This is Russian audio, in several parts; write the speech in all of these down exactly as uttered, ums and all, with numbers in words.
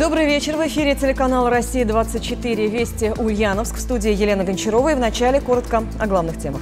Добрый вечер. В эфире телеканала «Россия двадцать четыре. Вести Ульяновск». В студии Елена Гончарова. И вначале коротко о главных темах.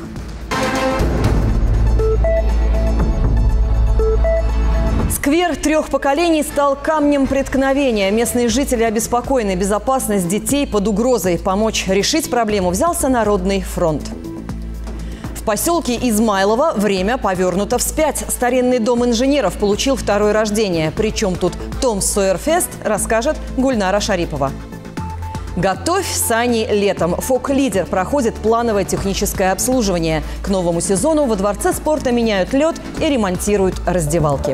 Сквер трех поколений стал камнем преткновения. Местные жители обеспокоены. Безопасность детей под угрозой. Помочь решить проблему взялся Народный фронт. В поселке Измайлово время повернуто вспять. Старинный дом инженеров получил второе рождение. Причем тут Том Сойер Фест, расскажет Гульнара Шарипова. Готовь сани летом. Фок-лидер проходит плановое техническое обслуживание. К новому сезону во Дворце спорта меняют лед и ремонтируют раздевалки.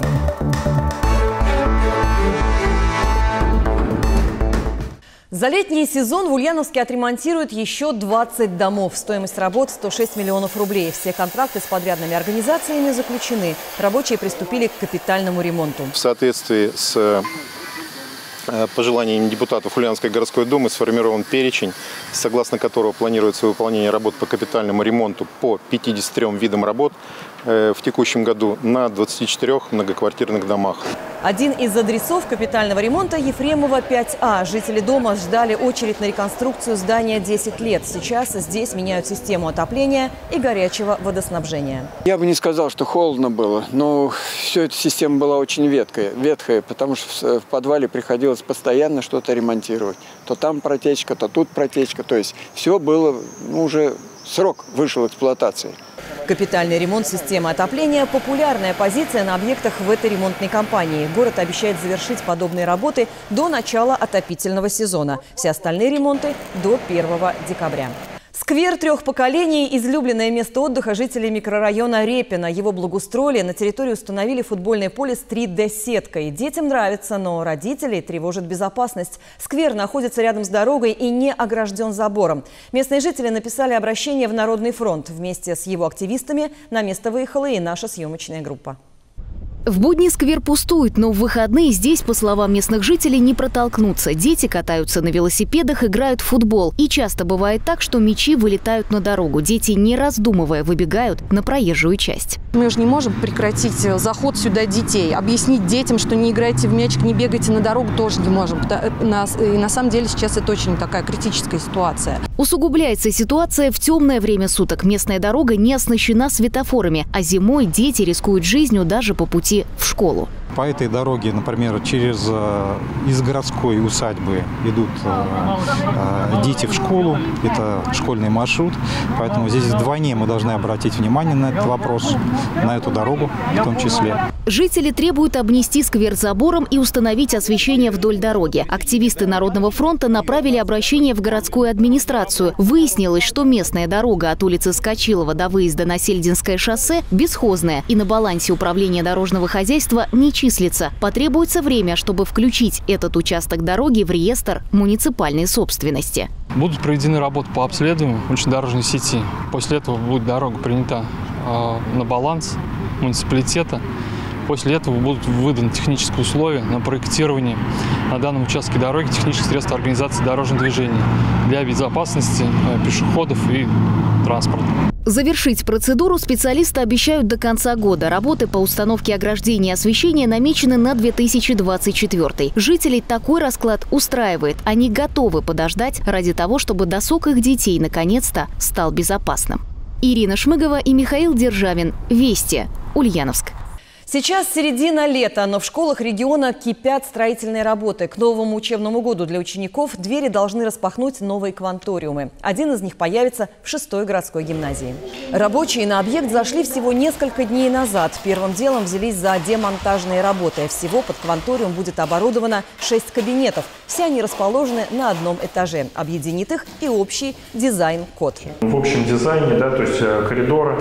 За летний сезон в Ульяновске отремонтируют еще двадцать домов. Стоимость работ – сто шесть миллионов рублей. Все контракты с подрядными организациями заключены. Рабочие приступили к капитальному ремонту. В соответствии с пожеланиями депутатов Ульяновской городской думы сформирован перечень, согласно которого планируется выполнение работ по капитальному ремонту по пятидесяти трём видам работ в текущем году на двадцати четырёх многоквартирных домах. Один из адресов капитального ремонта – Ефремова пять А. Жители дома ждали очередь на реконструкцию здания десять лет. Сейчас здесь меняют систему отопления и горячего водоснабжения. Я бы не сказал, что холодно было, но все эта система была очень ветхая, ветхая, потому что в подвале приходилось постоянно что-то ремонтировать. То там протечка, то тут протечка. То есть все было, ну, уже срок вышел эксплуатации. Капитальный ремонт системы отопления – популярная позиция на объектах в этой ремонтной кампании. Город обещает завершить подобные работы до начала отопительного сезона. Все остальные ремонты – до первого декабря. Сквер трех поколений – излюбленное место отдыха жителей микрорайона Репино. Его благоустроили, на территории установили футбольное поле с три дэ сеткой. Детям нравится, но родителей тревожит безопасность. Сквер находится рядом с дорогой и не огражден забором. Местные жители написали обращение в Народный фронт. Вместе с его активистами на место выехала и наша съемочная группа. В будни сквер пустует, но в выходные здесь, по словам местных жителей, не протолкнуться. Дети катаются на велосипедах, играют в футбол. И часто бывает так, что мячи вылетают на дорогу. Дети, не раздумывая, выбегают на проезжую часть. Мы же не можем прекратить заход сюда детей. Объяснить детям, что не играйте в мячик, не бегайте на дорогу, тоже не можем. И на самом деле сейчас это очень такая критическая ситуация. Усугубляется ситуация в темное время суток. Местная дорога не оснащена светофорами, а зимой дети рискуют жизнью даже по пути в школу. По этой дороге, например, через из городской усадьбы идут э, дети в школу, это школьный маршрут, поэтому здесь вдвойне мы должны обратить внимание на этот вопрос, на эту дорогу в том числе. Жители требуют обнести сквер забором и установить освещение вдоль дороги. Активисты Народного фронта направили обращение в городскую администрацию. Выяснилось, что местная дорога от улицы Скачилова до выезда на Сельдинское шоссе бесхозная и на балансе управления дорожного хозяйства не числится. Потребуется время, чтобы включить этот участок дороги в реестр муниципальной собственности. Будут проведены работы по обследованию дорожной сети. После этого будет дорога принята э, на баланс муниципалитета. После этого будут выданы технические условия на проектирование на данном участке дороги технических средств организации дорожного движения для безопасности пешеходов и транспорта. Завершить процедуру специалисты обещают до конца года. Работы по установке ограждения и освещения намечены на две тысячи двадцать четвёртый. Жителей такой расклад устраивает. Они готовы подождать ради того, чтобы досуг их детей наконец-то стал безопасным. Ирина Шмыгова и Михаил Державин. Вести. Ульяновск. Сейчас середина лета, но в школах региона кипят строительные работы. К новому учебному году для учеников двери должны распахнуть новые кванториумы. Один из них появится в шестой городской гимназии. Рабочие на объект зашли всего несколько дней назад. Первым делом взялись за демонтажные работы. Всего под кванториум будет оборудовано шесть кабинетов. Все они расположены на одном этаже. Объединит их и общий дизайн-код. В общем дизайне, да, то есть коридоры,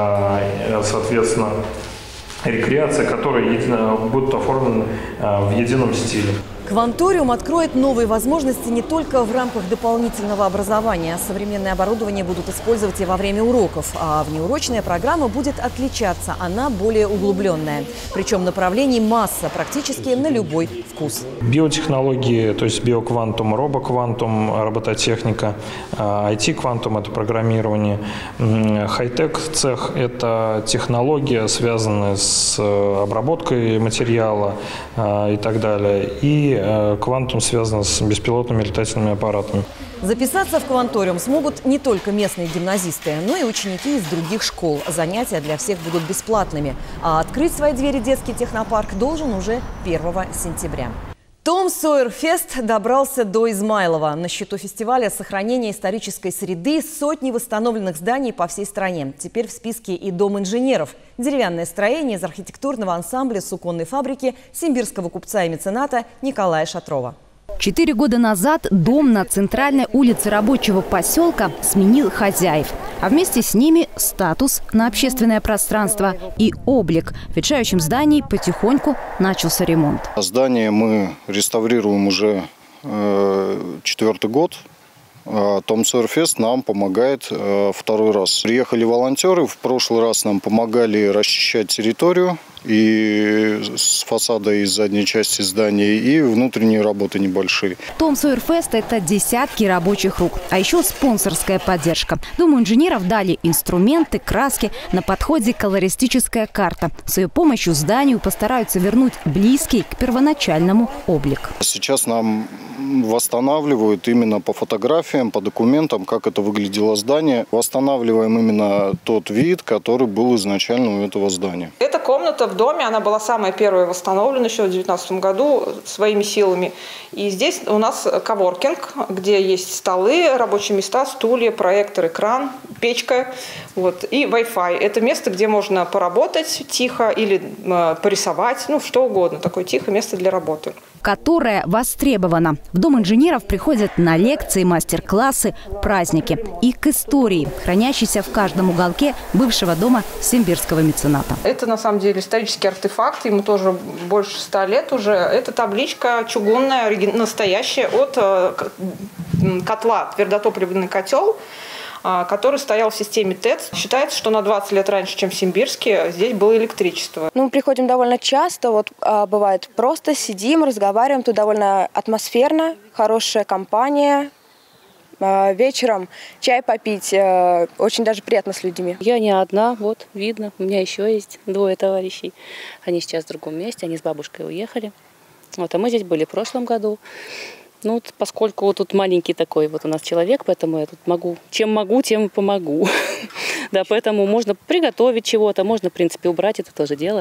соответственно, рекреация, которые будут оформлены в едином стиле. Кванториум откроет новые возможности не только в рамках дополнительного образования. Современное оборудование будут использовать и во время уроков, а внеурочная программа будет отличаться. Она более углубленная. Причем направлений масса, практически на любой вкус. Биотехнологии, то есть биоквантум, робоквантум, робототехника, ай ти-квантум – это программирование, хай-тек цех – это технология, связанная с обработкой материала и так далее. И и «Квантум» связан с беспилотными летательными аппаратами. Записаться в «Кванториум» смогут не только местные гимназисты, но и ученики из других школ. Занятия для всех будут бесплатными. А открыть свои двери детский технопарк должен уже первого сентября. Том Сойер Фест добрался до Измайлова. На счету фестиваля сохранения исторической среды сотни восстановленных зданий по всей стране. Теперь в списке и Дом инженеров. Деревянное строение из архитектурного ансамбля суконной фабрики симбирского купца и мецената Николая Шатрова. Четыре года назад дом на центральной улице рабочего поселка сменил хозяев. А вместе с ними статус на общественное пространство и облик. В ветшающем здании потихоньку начался ремонт. Здание мы реставрируем уже э, четвертый год. Том Сойер Фест нам помогает э, второй раз. Приехали волонтеры, в прошлый раз нам помогали расчищать территорию и с фасада и с задней части здания, и внутренние работы небольшие. Том Сойер Фест – это десятки рабочих рук, а еще спонсорская поддержка. Дому инженеров дали инструменты, краски, на подходе колористическая карта. С ее помощью зданию постараются вернуть близкий к первоначальному облик. Сейчас нам восстанавливают именно по фотографиям, по документам, как это выглядело здание. Восстанавливаем именно тот вид, который был изначально у этого здания. Эта комната в доме, она была самая первая восстановлена еще в две тысячи девятнадцатом году своими силами. И здесь у нас коворкинг, где есть столы, рабочие места, стулья, проектор, экран, печка, вот, и Wi-Fi. Это место, где можно поработать тихо или э, порисовать, ну что угодно. Такое тихое место для работы. Которая востребована. В Дом инженеров приходят на лекции, мастер-классы, праздники и к истории, хранящейся в каждом уголке бывшего дома симбирского мецената. Это на самом деле исторический артефакт, ему тоже больше ста лет уже. Это табличка чугунная, настоящая, от котла, твердотопливный котел, который стоял в системе ТЭЦ. Считается, что на двадцать лет раньше, чем в Симбирске, здесь было электричество. Ну, мы приходим довольно часто. Вот а, бывает, просто сидим, разговариваем. Тут довольно атмосферно, хорошая компания. А, вечером чай попить. А, очень даже приятно с людьми. Я не одна, вот, видно. У меня еще есть двое товарищей. Они сейчас в другом месте, они с бабушкой уехали. Вот, а мы здесь были в прошлом году. Ну, вот, поскольку вот тут маленький такой вот у нас человек, поэтому я тут могу, чем могу, тем и помогу. Да, поэтому можно приготовить чего-то, можно, в принципе, убрать, это тоже дело.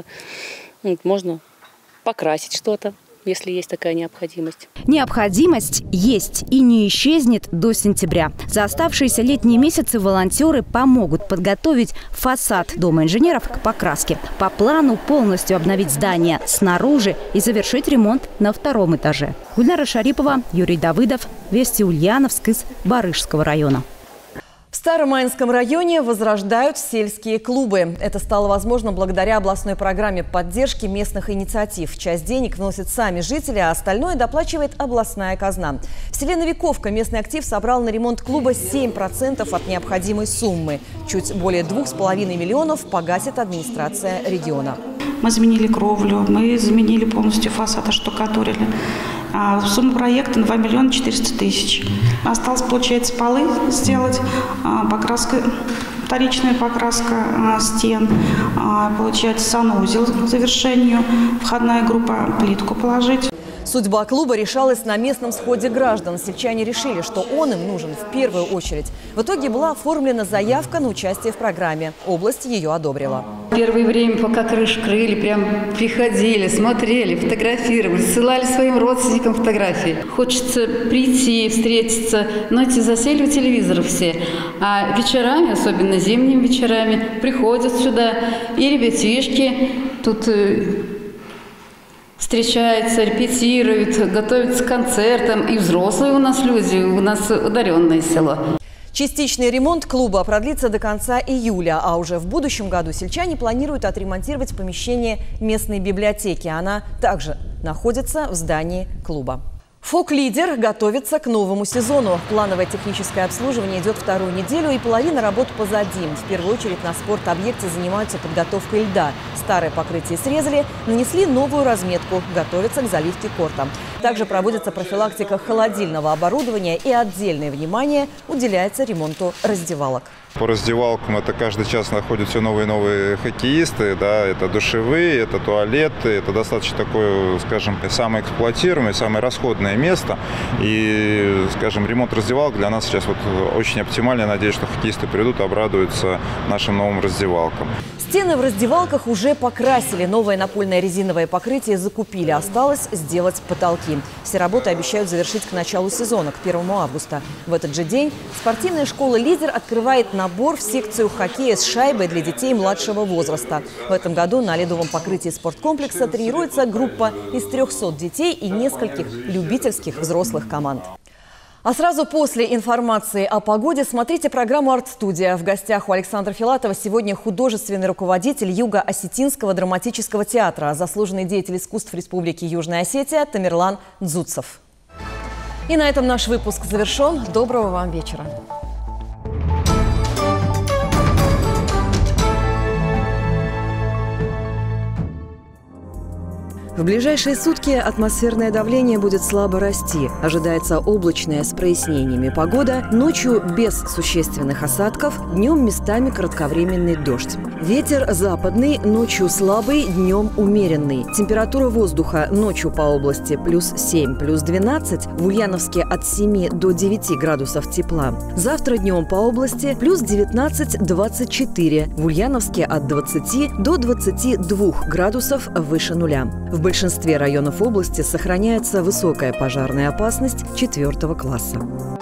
Можно покрасить что-то, если есть такая необходимость. Необходимость есть и не исчезнет до сентября. За оставшиеся летние месяцы волонтеры помогут подготовить фасад Дома инженеров к покраске. По плану полностью обновить здание снаружи и завершить ремонт на втором этаже. Гульнара Шарипова, Юрий Давыдов, Вести Ульяновск из Барышского района. В Старомайнском районе возрождают сельские клубы. Это стало возможно благодаря областной программе поддержки местных инициатив. Часть денег вносят сами жители, а остальное доплачивает областная казна. В селе Новиковка местный актив собрал на ремонт клуба семь процентов от необходимой суммы. Чуть более двух с половиной миллионов погасит администрация региона. Мы заменили кровлю, мы заменили полностью фасад, оштукатурили. Сумма проекта два миллиона четыреста тысяч. Осталось, получается, полы сделать, покраска, вторичная покраска стен, получается, санузел к завершению, входная группа, плитку положить. Судьба клуба решалась на местном сходе граждан. Сельчане решили, что он им нужен в первую очередь. В итоге была оформлена заявка на участие в программе. Область ее одобрила. Первое время, пока крышу крыли, прям приходили, смотрели, фотографировали, ссылали своим родственникам фотографии. Хочется прийти, встретиться, но эти засели у телевизоров все. А вечерами, особенно зимними вечерами, приходят сюда и ребятишки тут встречаются, репетируют, готовятся к концертам. И взрослые у нас люди, у нас ударенное село. Частичный ремонт клуба продлится до конца июля, а уже в будущем году сельчане планируют отремонтировать помещение местной библиотеки. Она также находится в здании клуба. Фок-лидер готовится к новому сезону. Плановое техническое обслуживание идет вторую неделю, и половина работ позади. В первую очередь на спорт-объекте занимаются подготовкой льда. Старое покрытие срезали, нанесли новую разметку, готовятся к заливке корта. Также проводится профилактика холодильного оборудования и отдельное внимание уделяется ремонту раздевалок. По раздевалкам это каждый час находят все новые и новые хоккеисты, да, это душевые, это туалеты, это достаточно такое, скажем, самое эксплуатируемое, самое расходное место. И, скажем, ремонт раздевалок для нас сейчас вот очень оптимальный. Я надеюсь, что хоккеисты придут и обрадуются нашим новым раздевалкам. Стены в раздевалках уже покрасили, новое напольное резиновое покрытие закупили, осталось сделать потолки. Все работы обещают завершить к началу сезона, к первому августа. В этот же день спортивная школа «Лидер» открывает набор в секцию хоккея с шайбой для детей младшего возраста. В этом году на ледовом покрытии спорткомплекса тренируется группа из трёхсот детей и нескольких любительских взрослых команд. А сразу после информации о погоде смотрите программу «Арт-студия». В гостях у Александра Филатова сегодня художественный руководитель Юго-Осетинского драматического театра, заслуженный деятель искусств Республики Южная Осетия Тамерлан Дзуцов. И на этом наш выпуск завершен. Доброго вам вечера. В ближайшие сутки атмосферное давление будет слабо расти. Ожидается облачная с прояснениями погода. Ночью без существенных осадков, днем местами кратковременный дождь. Ветер западный, ночью слабый, днем умеренный. Температура воздуха ночью по области плюс семь, плюс двенадцать. В Ульяновске от семи до девяти градусов тепла. Завтра днем по области плюс девятнадцать, двадцать четыре. В Ульяновске от двадцати до двадцати двух градусов выше нуля. В В большинстве районов области сохраняется высокая пожарная опасность четвертого класса.